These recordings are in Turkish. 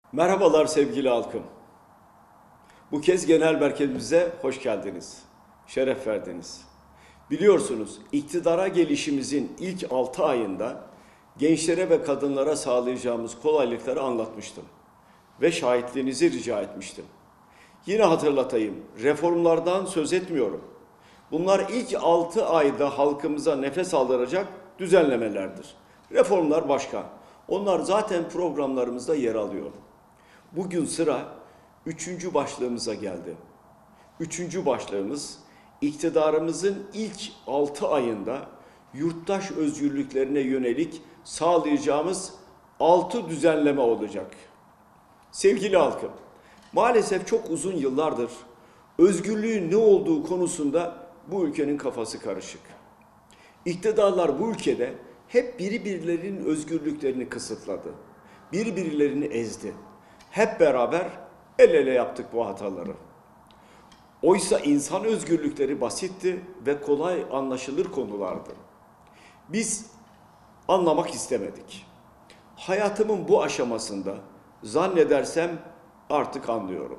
Merhabalar sevgili halkım. Bu kez genel merkezimize hoş geldiniz. Şeref verdiniz. Biliyorsunuz iktidara gelişimizin ilk 6 ayında gençlere ve kadınlara sağlayacağımız kolaylıkları anlatmıştım. Ve şahitliğinizi rica etmiştim. Yine hatırlatayım, reformlardan söz etmiyorum. Bunlar ilk 6 ayda halkımıza nefes aldıracak düzenlemelerdir. Reformlar başka. Onlar zaten programlarımızda yer alıyor. Bugün sıra 3. başlığımıza geldi. 3. başlığımız iktidarımızın ilk 6 ayında yurttaş özgürlüklerine yönelik sağlayacağımız 6 düzenleme olacak. Sevgili halkım, maalesef çok uzun yıllardır özgürlüğün ne olduğu konusunda bu ülkenin kafası karışık. İktidarlar bu ülkede hep birilerinin özgürlüklerini kısıtladı. Birilerini ezdi. Hep beraber el ele yaptık bu hataları. Oysa insan özgürlükleri basitti ve kolay anlaşılır konulardı. Biz anlamak istemedik. Hayatımın bu aşamasında zannedersem artık anlıyorum.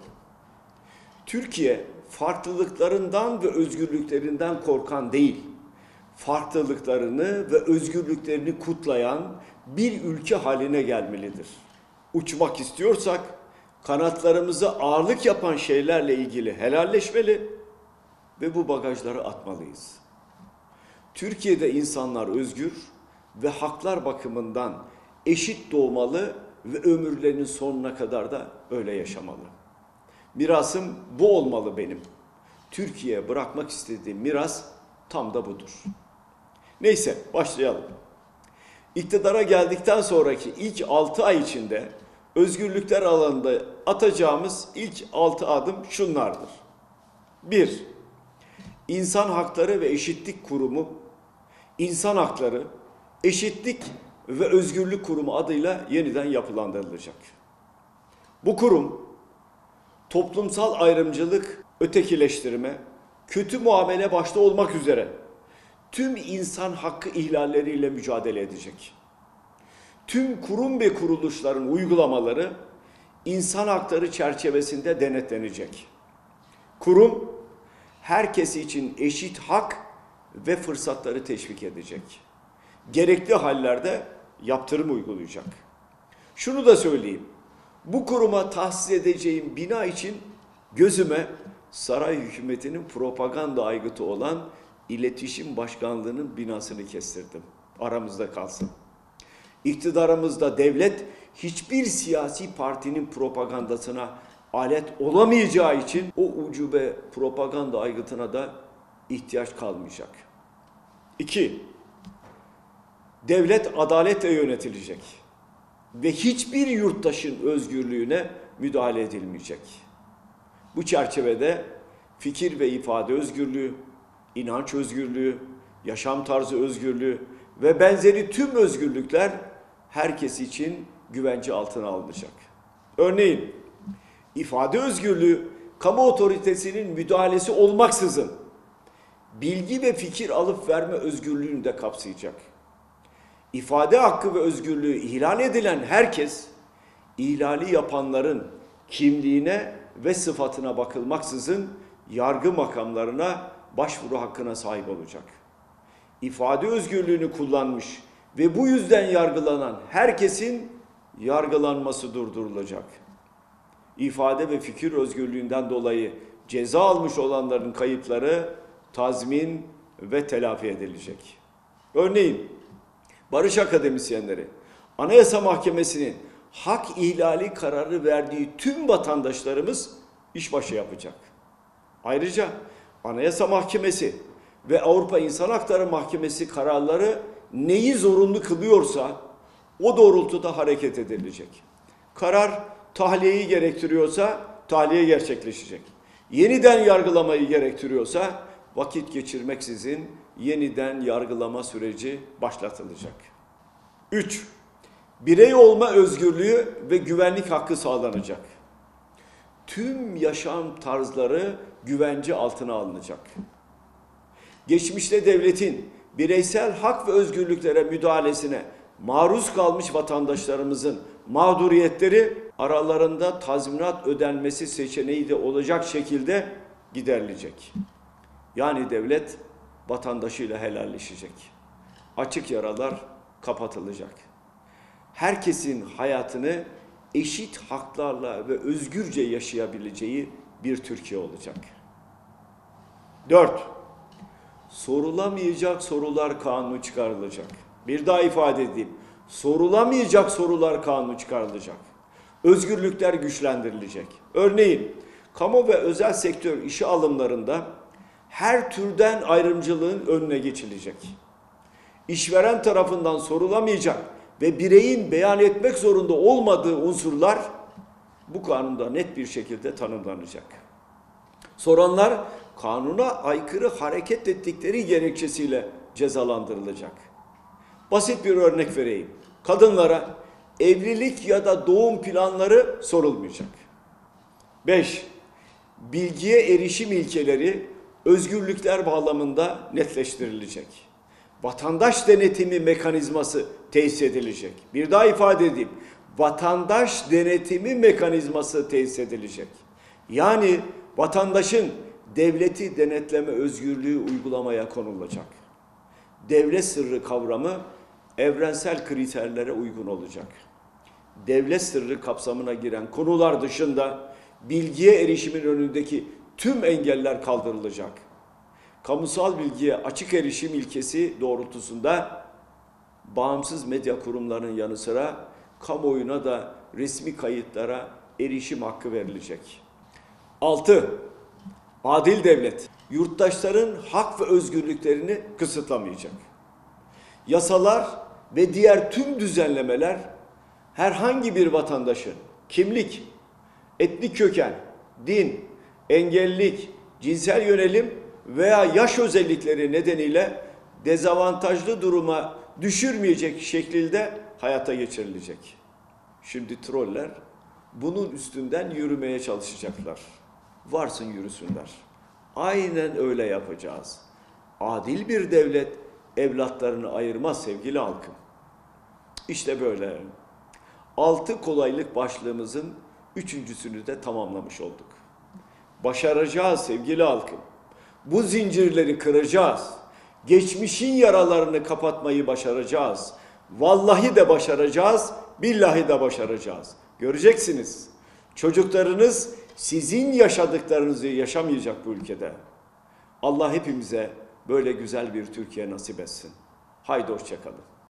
Türkiye farklılıklarından ve özgürlüklerinden korkan değil, farklılıklarını ve özgürlüklerini kutlayan bir ülke haline gelmelidir. Uçmak istiyorsak kanatlarımıza ağırlık yapan şeylerle ilgili helalleşmeli ve bu bagajları atmalıyız. Türkiye'de insanlar özgür ve haklar bakımından eşit doğmalı ve ömürlerinin sonuna kadar da öyle yaşamalı. Mirasım bu olmalı benim. Türkiye'ye bırakmak istediğim miras tam da budur. Neyse başlayalım. İktidara geldikten sonraki ilk 6 ay içinde özgürlükler alanında atacağımız ilk 6 adım şunlardır. 1. İnsan Hakları ve Eşitlik Kurumu, İnsan Hakları, Eşitlik ve Özgürlük Kurumu adıyla yeniden yapılandırılacak. Bu kurum, toplumsal ayrımcılık, ötekileştirme, kötü muamele başta olmak üzere tüm insan hakkı ihlalleriyle mücadele edecek. Tüm kurum ve kuruluşların uygulamaları insan hakları çerçevesinde denetlenecek. Kurum, herkes için eşit hak ve fırsatları teşvik edecek. Gerekli hallerde yaptırım uygulayacak. Şunu da söyleyeyim, bu kuruma tahsis edeceğim bina için gözüme saray hükümetinin propaganda aygıtı olan İletişim Başkanlığı'nın binasını kestirdim. Aramızda kalsın. İktidarımızda devlet hiçbir siyasi partinin propagandasına alet olamayacağı için o ucube propaganda aygıtına da ihtiyaç kalmayacak. 2. Devlet adaletle yönetilecek ve hiçbir yurttaşın özgürlüğüne müdahale edilmeyecek. Bu çerçevede fikir ve ifade özgürlüğü, inanç özgürlüğü, yaşam tarzı özgürlüğü ve benzeri tüm özgürlükler herkes için güvence altına alınacak. Örneğin, ifade özgürlüğü, kamu otoritesinin müdahalesi olmaksızın bilgi ve fikir alıp verme özgürlüğünü de kapsayacak. İfade hakkı ve özgürlüğü ihlal edilen herkes, ihlali yapanların kimliğine ve sıfatına bakılmaksızın yargı makamlarına başvuru hakkına sahip olacak. İfade özgürlüğünü kullanmış ve bu yüzden yargılanan herkesin yargılanması durdurulacak. İfade ve fikir özgürlüğünden dolayı ceza almış olanların kayıpları tazmin ve telafi edilecek. Örneğin barış akademisyenleri, Anayasa Mahkemesi'nin hak ihlali kararı verdiği tüm vatandaşlarımız işbaşı yapacak. Ayrıca Anayasa Mahkemesi ve Avrupa İnsan Hakları Mahkemesi kararları neyi zorunlu kılıyorsa o doğrultuda hareket edilecek. Karar tahliyeyi gerektiriyorsa tahliye gerçekleşecek. Yeniden yargılamayı gerektiriyorsa vakit geçirmeksizin yeniden yargılama süreci başlatılacak. 3. Birey olma özgürlüğü ve güvenlik hakkı sağlanacak. Tüm yaşam tarzları güvence altına alınacak. Geçmişte devletin bireysel hak ve özgürlüklere müdahalesine maruz kalmış vatandaşlarımızın mağduriyetleri aralarında tazminat ödenmesi seçeneği de olacak şekilde giderilecek. Yani devlet vatandaşıyla helalleşecek. Açık yaralar kapatılacak. Herkesin hayatını eşit haklarla ve özgürce yaşayabileceği bir Türkiye olacak. 4. Sorulamayacak sorular kanunu çıkarılacak. Bir daha ifade edeyim. Sorulamayacak sorular kanunu çıkarılacak. Özgürlükler güçlendirilecek. Örneğin, kamu ve özel sektör işe alımlarında her türden ayrımcılığın önüne geçilecek. İşveren tarafından sorulamayacak ve bireyin beyan etmek zorunda olmadığı unsurlar bu kanunda net bir şekilde tanımlanacak. Soranlar kanuna aykırı hareket ettikleri gerekçesiyle cezalandırılacak. Basit bir örnek vereyim. Kadınlara evlilik ya da doğum planları sorulmayacak. 5. Bilgiye erişim ilkeleri özgürlükler bağlamında netleştirilecek. Vatandaş denetimi mekanizması tesis edilecek. Bir daha ifade edeyim. Vatandaş denetimi mekanizması tesis edilecek. Yani vatandaşın devleti denetleme özgürlüğü uygulamaya konulacak. Devlet sırrı kavramı evrensel kriterlere uygun olacak. Devlet sırrı kapsamına giren konular dışında bilgiye erişimin önündeki tüm engeller kaldırılacak. Kamusal bilgiye açık erişim ilkesi doğrultusunda bağımsız medya kurumlarının yanı sıra kamuoyuna da resmi kayıtlara erişim hakkı verilecek. 6. Adil devlet, yurttaşların hak ve özgürlüklerini kısıtlamayacak. Yasalar ve diğer tüm düzenlemeler herhangi bir vatandaşın kimlik, etnik köken, din, engellilik, cinsel yönelim veya yaş özellikleri nedeniyle dezavantajlı duruma düşürmeyecek şekilde hayata geçirilecek. Şimdi troller bunun üstünden yürümeye çalışacaklar. Varsın yürüsünler. Aynen öyle yapacağız. Adil bir devlet evlatlarını ayırmaz sevgili halkım. İşte böyle. 6 kolaylık başlığımızın 3.'sünü de tamamlamış olduk. Başaracağız sevgili halkım. Bu zincirleri kıracağız. Geçmişin yaralarını kapatmayı başaracağız. Vallahi de başaracağız, billahi de başaracağız. Göreceksiniz. Çocuklarınız sizin yaşadıklarınızı yaşamayacak bu ülkede. Allah hepimize böyle güzel bir Türkiye nasip etsin. Haydi hoşça kalın.